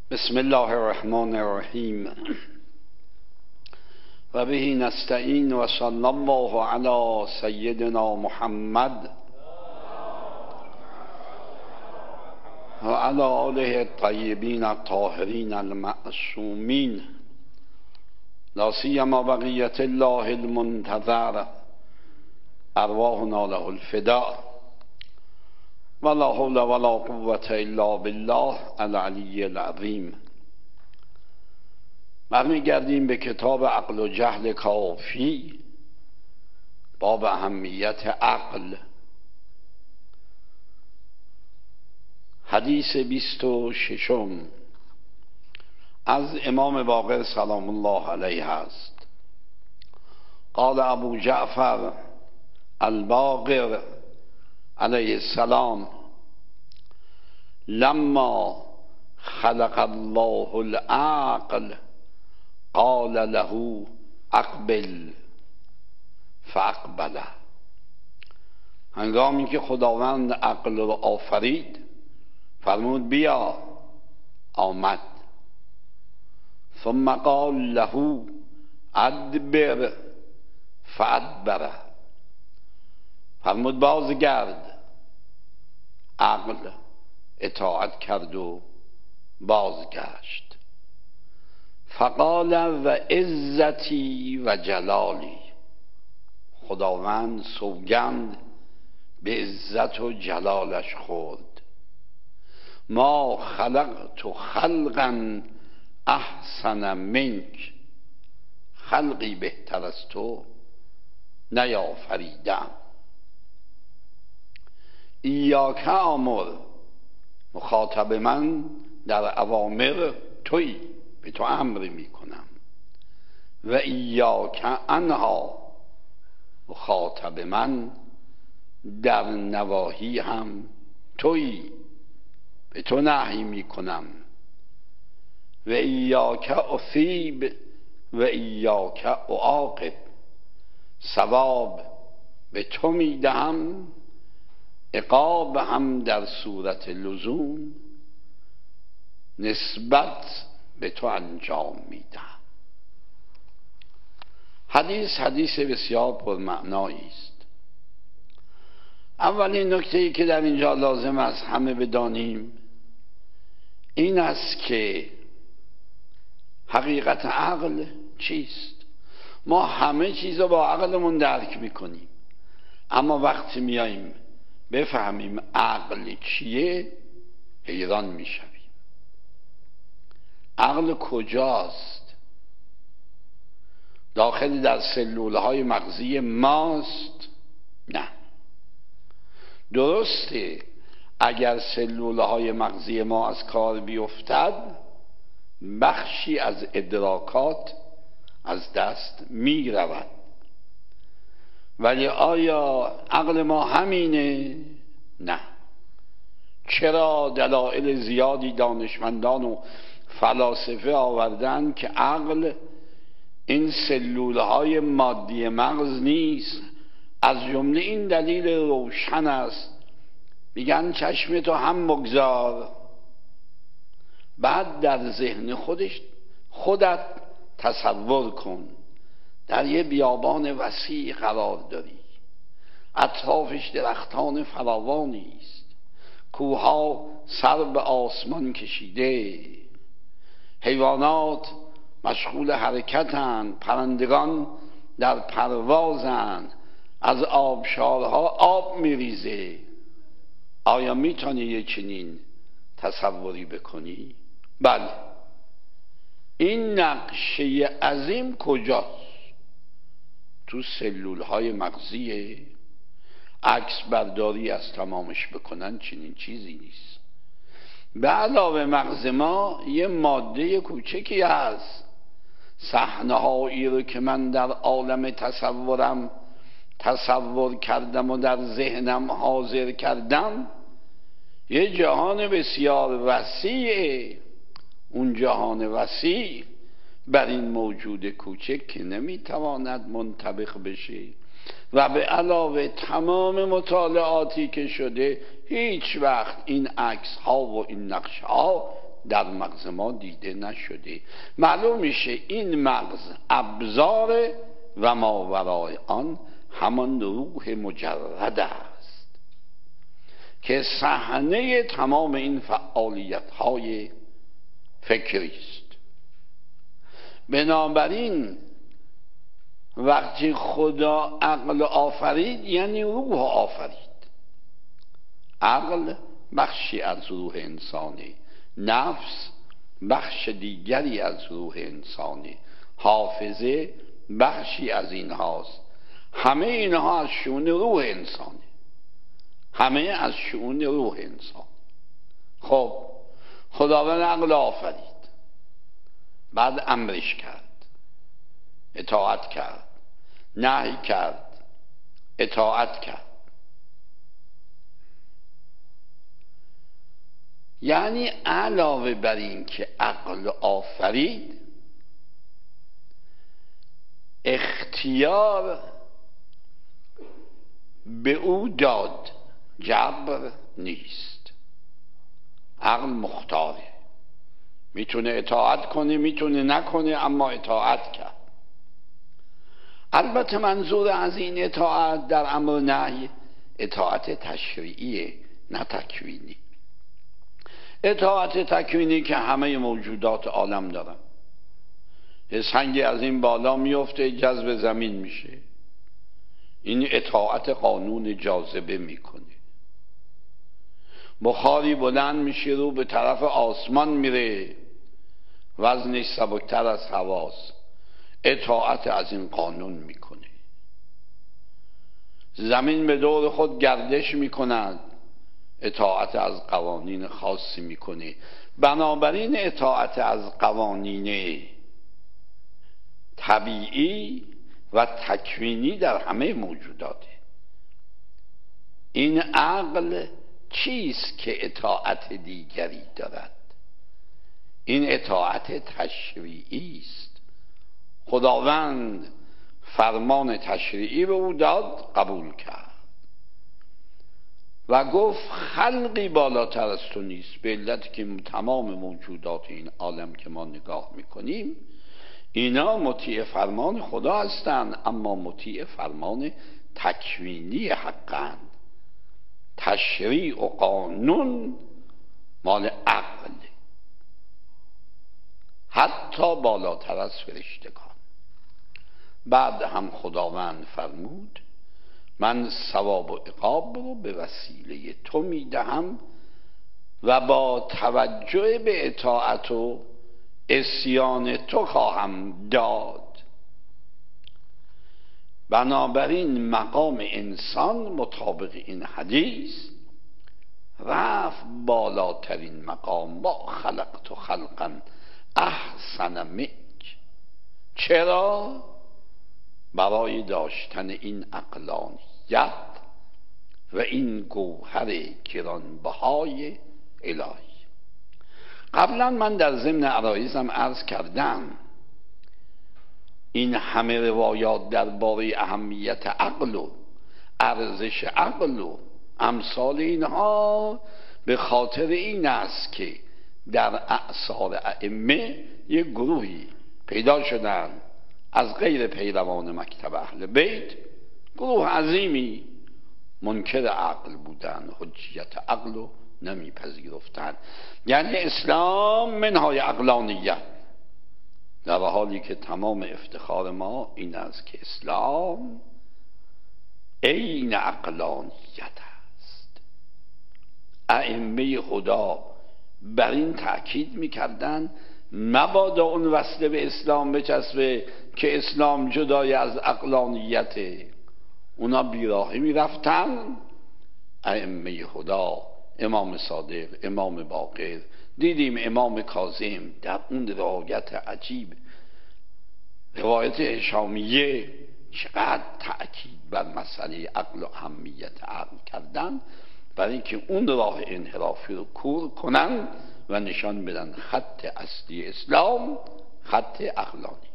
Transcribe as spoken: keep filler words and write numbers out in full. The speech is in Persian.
بسم الله الرحمن الرحیم و به نستعین و صلی الله علی سیدنا محمد و علی آله الطیبین الطاهرین المعصومین لا سیما بقیة الله المنتظر ارواحنا له الفداء ولا حول ولا قوة الا بالله العلی العظیم. برمیگردیم به کتاب عقل و جهل کافی، باب اهمیت عقل. حدیث بیست و ششم از امام باقر سلام الله علیه است. قال ابو جعفر الباقر علیه السلام: لما خلق الله العقل قال له اقبل فاقبله. هنگامی که خداوند عقل رو آفرید فرمود بیا، آمد. ثم قال له ادبر فادبره، فرمود بازگرد. عقل اطاعت کرد و بازگشت. فقال و عزتی و جلالی، خداوند سوگند به عزت و جلالش خورد، ما خلقت خلقا احسن منک، خلقی بهتر از تو نیافریدم. ایاک امر، مخاطب من در اوامر توی، به تو امر می کنم. و ایاک انها، مخاطب من در نواهی هم توی، به تو نهی می کنم. و ایاک اثیب و ایاک اعاقب، ثواب به تو می دهم، عقاب هم در صورت لزوم نسبت به تو انجام میدم. حدیث حدیث بسیار پرمعنایی است. اولین نکته ای که در اینجا لازم است همه بدانیم این است که حقیقت عقل چیست. ما همه چیز رو با عقلمون درک میکنیم، اما وقتی میاییم بفهمیم عقل چیه حیران میشویم. عقل کجاست؟ داخل در سلولهای مغزی ماست؟ نه. درسته اگر سلولهای مغزی ما از کار بیفتد بخشی از ادراکات از دست می رود، ولی آیا عقل ما همینه؟ نه. چرا دلایل زیادی دانشمندان و فلاسفه آوردن که عقل این سلولهای مادی مغز نیست؟ از جمله این دلیل روشن است، میگن چشم تو هم بگذار، بعد در ذهن خودش خودت تصور کن در یه بیابان وسیع قرار داری، اطرافش درختان فراوانی است، کوهها سر به آسمان کشیده، حیوانات مشغول حرکتند، پرندگان در پروازند، از آبشارها آب میریزه. آیا میتونی یه چنین تصوری بکنی؟ بله. این نقشه عظیم کجاست؟ تو سلول های مغزیه. عکس برداری از تمامش بکنن چنین چیزی نیست. به علاوه مغز ما یه ماده کوچکی هست، صحنه هایی رو که من در عالم تصورم تصور کردم و در ذهنم حاضر کردم یه جهان بسیار وسیعه. اون جهان وسیع بر این موجود کوچک که نمیتواند منطبق بشه و به علاوه تمام مطالعاتی که شده هیچ وقت این عکس ها و این نقش ها در مغز ما دیده نشده. معلوم میشه این مغز ابزار و ماورای آن همان روح مجرد است که صحنه تمام این فعالیت های فکری است. بنابراین وقتی خدا عقل آفرید یعنی روح آفرید. عقل بخشی از روح انسانی، نفس بخش دیگری از روح انسانی، حافظه بخشی از اینهاست. همه اینها از شؤون روح انسانی، همه از شؤون روح انسان. خب خداوند عقل آفرید، بعد امرش کرد، اطاعت کرد، نهی کرد، اطاعت کرد. یعنی علاوه بر این که عقل آفرید، اختیار به او داد، جبر نیست. عقل مختاره، میتونه اطاعت کنه میتونه نکنه، اما اطاعت کرد. البته منظور از این اطاعت در امر نهی اطاعت تشریعیه، نه تکوینی. اطاعت تکوینی که همه موجودات عالم دارن. یه سنگی از این بالا میفته جذب زمین میشه، این اطاعت قانون جاذبه میکنه. بخاری بلند میشه رو به طرف آسمان میره، وزنش سبکتر از هواست، اطاعت از این قانون میکنه. زمین به دور خود گردش میکند، اطاعت از قوانین خاصی میکنه. بنابراین اطاعت از قوانین طبیعی و تکوینی در همه موجوداته. این عقل چیست که اطاعت دیگری دارد؟ این اطاعت تشریعی است. خداوند فرمان تشریعی به او داد، قبول کرد و گفت خلقی بالاتر از تو نیست، به علت که تمام موجودات این عالم که ما نگاه میکنیم اینا مطیع فرمان خدا هستند، اما مطیع فرمان تکوینی حقند. تشریع و قانون مال عقل، حتی بالاتر از فرشتگان. بعد هم خداوند فرمود من ثواب و عقاب رو به وسیله تو میدهم و با توجه به اطاعت و عصیان تو خواهم داد. بنابراین مقام انسان مطابق این حدیث رفت بالاترین مقام. با خلقت خلقا احسن منک. چرا؟ برای داشتن این عقلانیت و این گوهر گرانبهای الهی. قبلا من در ضمن عرایزم عرض کردم این همه روایات درباره اهمیت عقل و ارزش عقل و امثال اینها به خاطر این است که در اعصار ائمه یک گروهی پیدا شدن از غیر پیروان مکتب اهل بیت، گروه عظیمی منکر عقل بودن، حجیت عقل رو نمیپذیرفتن. یعنی اسلام منهای عقلانیت، در حالی که تمام افتخار ما این است که اسلام عین عقلانیت است. ائمه خدا بر این تأکید میکردن مبادا اون وصله به اسلام بچسبه که اسلام جدای از عقلانیته. اونا بیراهی میرفتن. ائمه خدا، امام صادق، امام باقر، دیدیم امام کاظم در اون روایت عجیب، روایت هشامیه، چقدر تأکید بر مسئله عقل و اهمیت عقل کردن، برای اینکه اون راه انحرافی رو کور کنن و نشان بدن خط اصلی اسلام خط عقلانی.